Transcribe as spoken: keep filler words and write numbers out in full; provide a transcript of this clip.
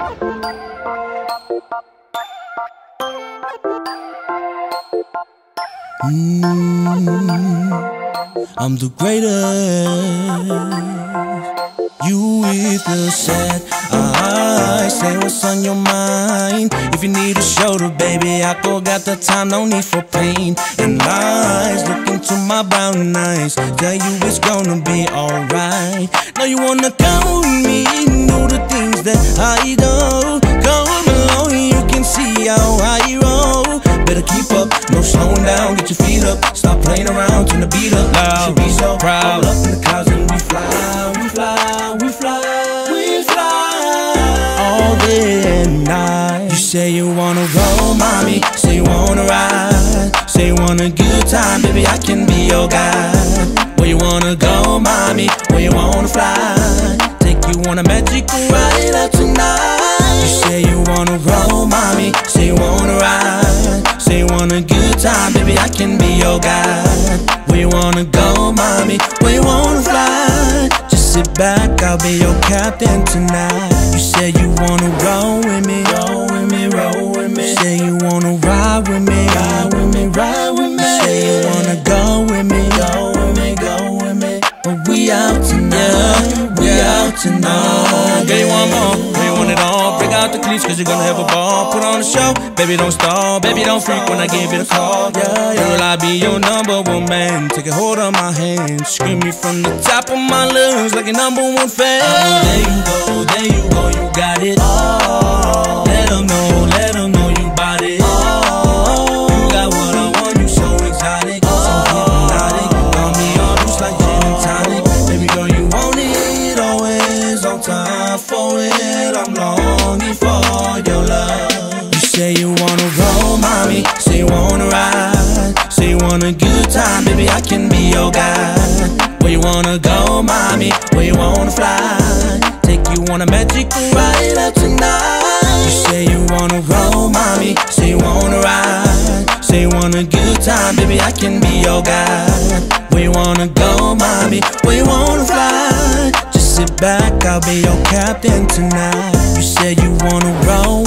Mm, I'm the greatest. You with the sad eyes, say what's on your mind. If you need a shoulder, baby, I go got the time, no need for pain and lies. Look into my brown eyes, tell you it's gonna be alright. Now you wanna come with me, know the things that I do. Come along, you can see how I roll. Better keep up, no slowing down, get your feet up. Stop playing around, turn the beat up loud. Should be so proud. All up in the clouds and we fly, we fly, we fly, we fly all day and night. You say you wanna roll, mommy, say you wanna ride, say you want a good time, baby, I can be your guide. Where you wanna go, mommy, where you wanna fly, take you on a magical ride out tonight. You say you wanna roll, mommy, say you wanna ride, say you want a good time, baby, I can be your guide. Where you wanna go, mommy, where you wanna fly, just sit back, I'll be your captain tonight. You say you wanna roll with me, roll with me, roll with me. You say you wanna ride with me, ride with me, ride with me. You say you wanna go with me, go with me, go with me. But we out tonight, we out tonight. Girl, you want more, girl, you want it all. Break out the cleats cause you're gonna have a ball. Put on the show, baby don't stall, baby don't freak when I give it a call. Yeah, yeah. Girl, I'll be your number one man. Take a hold of my hand, scream me from the top of my lungs like a number one fan. Oh, there you go, there you go, you got it all. Let them know, let them know you bought it all. You got what I want, you so exotic, so hypnotic. Got me all loose like gin and tonic. Baby girl, you want it always on time for it. I'm longing for your love. You say you wanna roll, mommy, say you wanna ride, say you want a good time, baby, I can be your guide. Where you wanna go, mommy, where you wanna fly, take you on a magical ride out tonight. You say you wanna roll, mommy, say you wanna ride, say you want a good time, baby, I can be your guide. Where you wanna go, mommy, where you wanna fly, just sit back, I'll be your captain tonight. You say you wanna roll